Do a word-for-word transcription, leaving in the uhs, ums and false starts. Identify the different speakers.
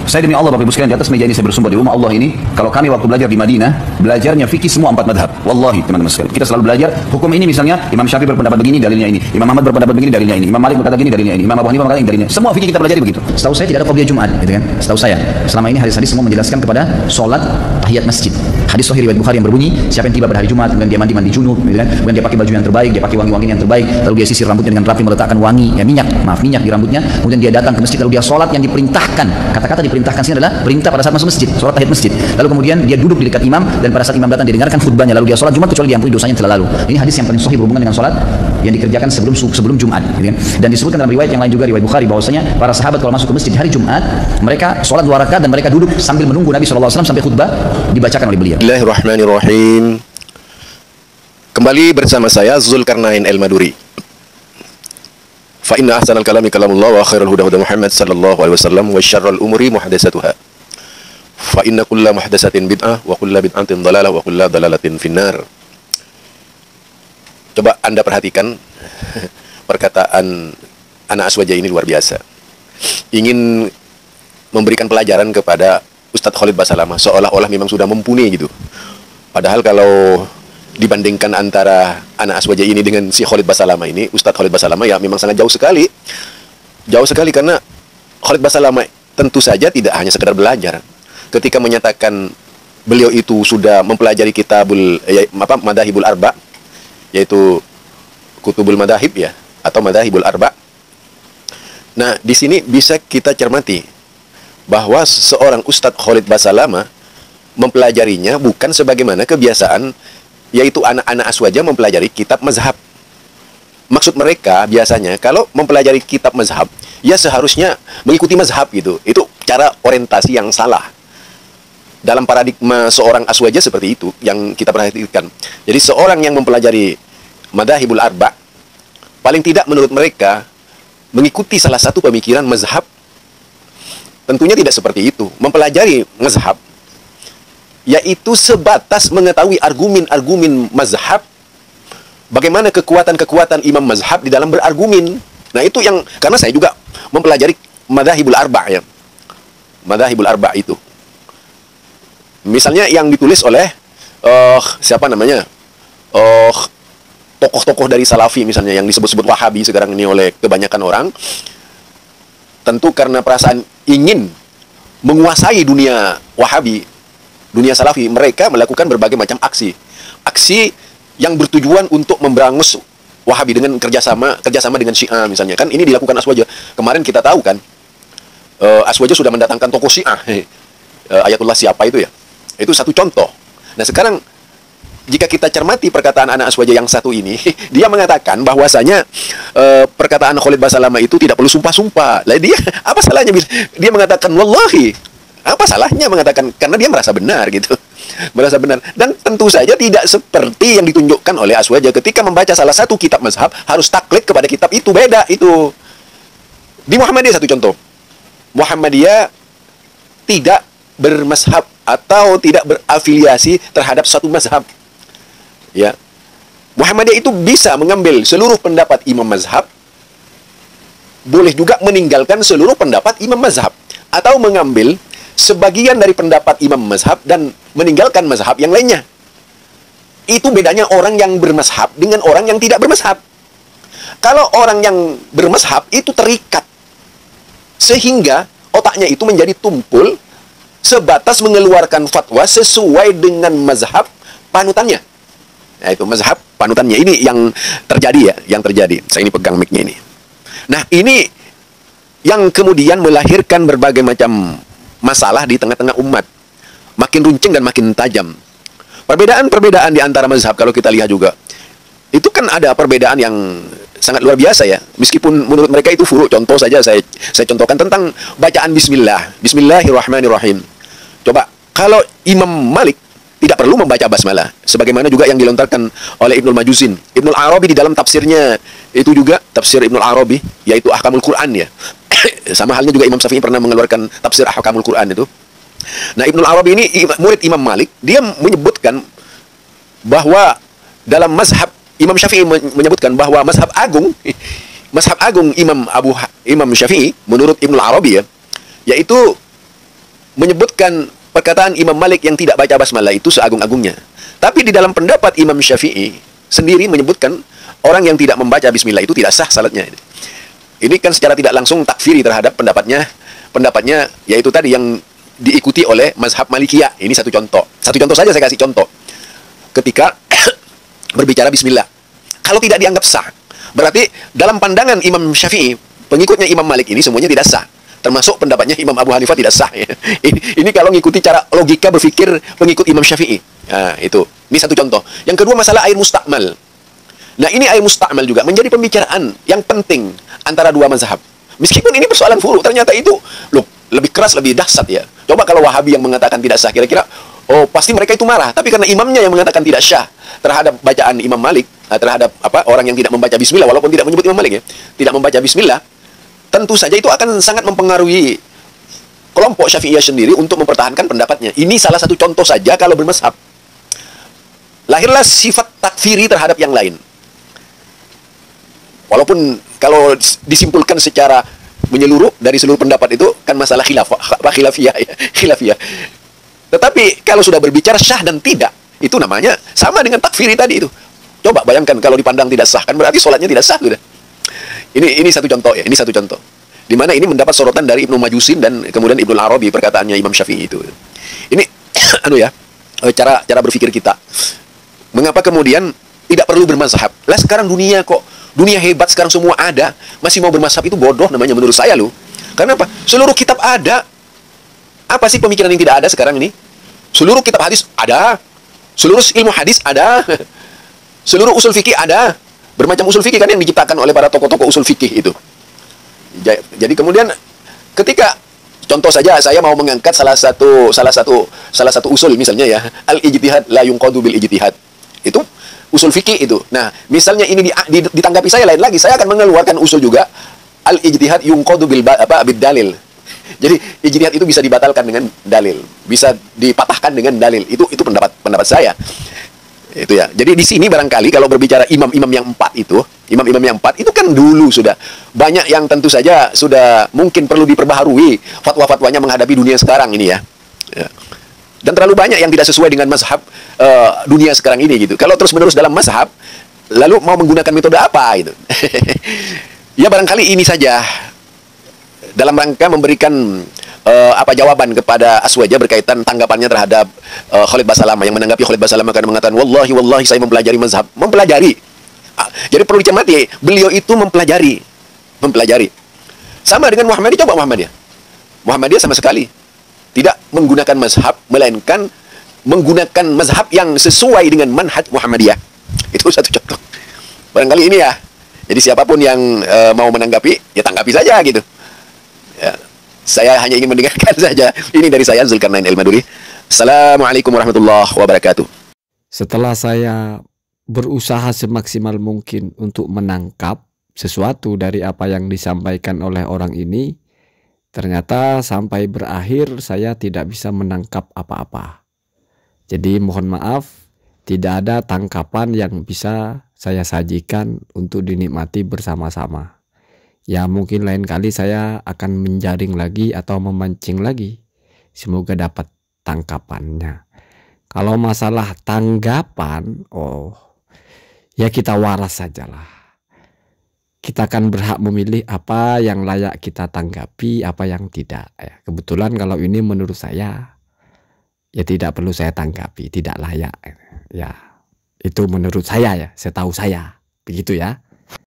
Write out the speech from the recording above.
Speaker 1: Saya demi Allah Bapak Ibu sekalian, di atas meja ini saya bersumpah di rumah Allah ini, kalau kami waktu belajar di Madinah, belajarnya fikih semua empat madhab. Wallahi teman-teman sekalian, kita selalu belajar hukum ini, misalnya Imam Syafi'i berpendapat begini, dalilnya ini. Imam Ahmad berpendapat begini, dalilnya ini. Imam Malik berkata begini, dalilnya ini. Imam Abu Hanifah berkata ini, dalilnya. Semua fikih kita pelajari begitu. Setahu saya tidak ada qabliyah Jumat, gitu kan? Setahu saya. Selama ini hadis-hadis semua menjelaskan kepada sholat tahiyat masjid. Hadis sahih riwayat Bukhari yang berbunyi, siapa yang tiba pada hari Jumat, kemudian dia mandi mandi junub, gitu kan? Kemudian dia pakai baju yang terbaik, dia pakai wangi-wangian yang terbaik, lalu dia sisir rambutnya dengan rapi, meletakkan wangi, ya minyak, maaf minyak di rambutnya. Kemudian dia datang ke masjid, lalu dia sholat yang diperintahkan. Kata-kata diperintahkan sini adalah perintah pada saat masuk masjid, sholat tahiyat masjid. Lalu kemudian dia duduk di dekat imam, dan pada saat imam datang dia dengarkan khutbahnya, lalu dia sholat Jumat kecuali diampuni dosanya yang telah lalu. Ini hadis yang paling sahih berhubungan dengan sholat yang dikerjakan sebelum sebelum Jumat, gitu kan? Dan disebutkan dalam riwayat yang lain juga, riwayat Bukhari, bahwasanya para sahabat kalau masuk ke masjid hari Jumat, mereka sholat dua rakaat dan mereka duduk sambil menunggu Nabi shallallahu alaihi wasallam sampai khutbah dibacakan oleh beliau.
Speaker 2: Bismillahirrahmanirrahim. Kembali bersama saya Zulkarnain El-Maduri. Fa inna ahsanal kalami kalamullah wa khairul huda huda Muhammad sallallahu alaihi wasallam wa syarrul umuri muhdatsatuha. Fa inna kulla muhdatsatin bid'ah wa kulla bid'atin dhalalah wa kulla dhalalatin finnar. Coba Anda perhatikan perkataan anak Aswaja ini luar biasa. Ingin memberikan pelajaran kepada Ustadz Khalid Basalamah seolah-olah memang sudah mumpuni gitu. Padahal kalau dibandingkan antara anak Aswaja ini dengan si Khalid Basalamah ini, Ustadz Khalid Basalamah ya memang sangat jauh sekali. Jauh sekali karena Khalid Basalamah tentu saja tidak hanya sekedar belajar. Ketika menyatakan beliau itu sudah mempelajari kitabul ya, apa Madahibul Arba, yaitu Kutubul Madahib ya, atau Madahibul Arba. Nah, di sini bisa kita cermati bahwa seorang Ustadz Khalid Basalamah mempelajarinya bukan sebagaimana kebiasaan, yaitu anak-anak Aswaja mempelajari kitab mazhab. Maksud mereka biasanya kalau mempelajari kitab mazhab, ya seharusnya mengikuti mazhab gitu. Itu cara orientasi yang salah. Dalam paradigma seorang Aswaja seperti itu yang kita perhatikan. Jadi seorang yang mempelajari Madahibul Arba, paling tidak menurut mereka mengikuti salah satu pemikiran mazhab. Tentunya tidak seperti itu. Mempelajari mazhab yaitu sebatas mengetahui argumen-argumen mazhab, bagaimana kekuatan-kekuatan imam mazhab di dalam berargumen. Nah itu yang, karena saya juga mempelajari Madahibul Arba ya, Madahibul Arba itu misalnya yang ditulis oleh uh, siapa namanya uh, tokoh-tokoh dari Salafi misalnya, yang disebut-sebut Wahabi sekarang ini oleh kebanyakan orang, tentu karena perasaan ingin menguasai dunia Wahabi, dunia Salafi, mereka melakukan berbagai macam aksi. Aksi yang bertujuan untuk memberangus Wahabi dengan kerjasama kerjasama dengan Syiah misalnya. Kan ini dilakukan Aswaja. Kemarin kita tahu kan, uh, Aswaja sudah mendatangkan tokoh Syiah. Uh, Ayatullah siapa itu ya? Itu satu contoh. Nah sekarang, jika kita cermati perkataan anak Aswaja yang satu ini, dia mengatakan bahwasanya uh, perkataan Khalid Basalamah itu tidak perlu sumpah-sumpah. Lah dia, apa salahnya? Dia mengatakan, wallahi. Apa salahnya mengatakan, karena dia merasa benar gitu, merasa benar. Dan tentu saja tidak seperti yang ditunjukkan oleh Aswaja ketika membaca salah satu kitab mazhab harus taklid kepada kitab itu. Beda itu. Di Muhammadiyah satu contoh, Muhammadiyah tidak bermazhab atau tidak berafiliasi terhadap satu mazhab. Ya, Muhammadiyah itu bisa mengambil seluruh pendapat imam mazhab, boleh juga meninggalkan seluruh pendapat imam mazhab, atau mengambil sebagian dari pendapat imam mazhab dan meninggalkan mazhab yang lainnya. Itu bedanya orang yang bermazhab dengan orang yang tidak bermazhab. Kalau orang yang bermazhab itu terikat, sehingga otaknya itu menjadi tumpul, sebatas mengeluarkan fatwa sesuai dengan mazhab panutannya. Nah, itu mazhab panutannya. Ini yang terjadi ya, yang terjadi. Saya ini pegang mic-nya ini. Nah, ini yang kemudian melahirkan berbagai macam masalah di tengah-tengah umat. Makin runcing dan makin tajam. Perbedaan-perbedaan di antara mazhab kalau kita lihat juga, itu kan ada perbedaan yang sangat luar biasa ya. Meskipun menurut mereka itu furu. Contoh saja saya saya contohkan tentang bacaan bismillah. Bismillahirrahmanirrahim. Coba, kalau Imam Malik tidak perlu membaca basmalah, sebagaimana juga yang dilontarkan oleh Ibnul Majuzin. Ibnul Arabi di dalam tafsirnya itu juga, tafsir Ibnul Arabi, yaitu Ahkamul Quran ya. Sama halnya juga Imam Syafi'i pernah mengeluarkan tafsir Ahkamul Quran itu. Nah, Ibnul Arabi ini murid Imam Malik, dia menyebutkan bahwa dalam mazhab Imam Syafi'i menyebutkan bahwa mazhab agung, mazhab agung Imam Abu Imam Syafi'i menurut Ibnul Arabi ya, yaitu menyebutkan perkataan Imam Malik yang tidak baca basmalah itu seagung-agungnya. Tapi di dalam pendapat Imam Syafi'i sendiri menyebutkan orang yang tidak membaca bismillah itu tidak sah salatnya. Ini kan secara tidak langsung takfiri terhadap pendapatnya, pendapatnya yaitu tadi yang diikuti oleh mazhab Malikiyah. Ini satu contoh. Satu contoh saja saya kasih contoh. Ketika berbicara bismillah, kalau tidak dianggap sah, berarti dalam pandangan Imam Syafi'i, pengikutnya Imam Malik ini semuanya tidak sah. Termasuk pendapatnya Imam Abu Hanifah tidak sah. Ya. Ini, ini kalau mengikuti cara logika berpikir pengikut Imam Syafi'i. Nah, itu. Ini satu contoh. Yang kedua masalah air mustakmal. Nah, ini air mustakmal juga menjadi pembicaraan yang penting antara dua mazhab. Meskipun ini persoalan furu, ternyata itu loh, lebih keras, lebih dahsyat ya. Coba kalau Wahabi yang mengatakan tidak sah, kira-kira oh pasti mereka itu marah. Tapi karena imamnya yang mengatakan tidak sah terhadap bacaan Imam Malik, terhadap apa orang yang tidak membaca bismillah, walaupun tidak menyebut Imam Malik ya, tidak membaca bismillah, tentu saja itu akan sangat mempengaruhi kelompok Syafi'iyah sendiri untuk mempertahankan pendapatnya. Ini salah satu contoh saja kalau bermazhab. Lahirlah sifat takfiri terhadap yang lain. Walaupun kalau disimpulkan secara menyeluruh dari seluruh pendapat itu kan masalah khilaf, khilafiyah ya, khilafiyah. Tetapi kalau sudah berbicara sah dan tidak, itu namanya sama dengan takfiri tadi itu. Coba bayangkan kalau dipandang tidak sah, kan berarti sholatnya tidak sah sudah. Ini ini satu contoh ya, ini satu contoh. Di mana ini mendapat sorotan dari Ibnu Majusin dan kemudian Ibnu Arabi perkataannya Imam Syafi'i itu. Ini anu ya, cara cara berpikir kita. Mengapa kemudian tidak perlu bermazhab? Lah sekarang dunia kok, dunia hebat sekarang semua ada, masih mau bermazhab itu bodoh namanya menurut saya loh. Karena apa? Seluruh kitab ada. Apa sih pemikiran yang tidak ada sekarang ini? Seluruh kitab hadis ada. Seluruh ilmu hadis ada. Seluruh usul fikih ada. Bermacam usul fikih kan yang diciptakan oleh para tokoh-tokoh usul fikih itu. Jadi kemudian ketika contoh saja saya mau mengangkat salah satu salah satu salah satu usul misalnya ya, al-ijtihad la yunqadu bil ijtihad. Itu usul fikih itu. Nah, misalnya ini ditanggapi saya lain lagi, saya akan mengeluarkan usul juga al-ijtihad yunqadu bil apa bid dalil. Jadi ijtihad itu bisa dibatalkan dengan dalil, bisa dipatahkan dengan dalil. Itu itu pendapat pendapat saya. Itu ya. Jadi di sini barangkali kalau berbicara imam-imam yang empat itu, imam-imam yang empat itu kan dulu sudah banyak yang tentu saja sudah mungkin perlu diperbaharui fatwa-fatwanya menghadapi dunia sekarang ini ya. Ya. Dan terlalu banyak yang tidak sesuai dengan mazhab uh, dunia sekarang ini gitu. Kalau terus-menerus dalam mazhab, lalu mau menggunakan metode apa itu? Ya barangkali ini saja dalam rangka memberikan uh, apa jawaban kepada Aswaja berkaitan tanggapannya terhadap uh, Khalid Basalamah yang menanggapi Khalid Basalamah karena mengatakan wallahi wallahi saya mempelajari mazhab, mempelajari. Uh, jadi perlu dicermati, beliau itu mempelajari, mempelajari. Sama dengan Muhammadiyah, coba Muhammadiyah. Muhammadiyah sama sekali tidak menggunakan mazhab, melainkan menggunakan mazhab yang sesuai dengan manhaj Muhammadiyah. Itu satu contoh. Barangkali ini ya. Jadi siapapun yang uh, mau menanggapi, ya tanggapi saja gitu. Ya. Saya hanya ingin mendengarkan saja. Ini dari saya, Zulkarnain El-Maduri. Assalamualaikum warahmatullahi wabarakatuh.
Speaker 3: Setelah saya berusaha semaksimal mungkin untuk menangkap sesuatu dari apa yang disampaikan oleh orang ini, ternyata sampai berakhir saya tidak bisa menangkap apa-apa. Jadi mohon maaf, tidak ada tangkapan yang bisa saya sajikan untuk dinikmati bersama-sama. Ya mungkin lain kali saya akan menjaring lagi atau memancing lagi. Semoga dapat tangkapannya. Kalau masalah tanggapan, oh ya kita waras sajalah. Kita akan berhak memilih apa yang layak kita tanggapi, apa yang tidak. Ya, kebetulan kalau ini menurut saya, ya tidak perlu saya tanggapi, tidak layak. Ya, itu menurut saya ya, setahu saya. Begitu ya.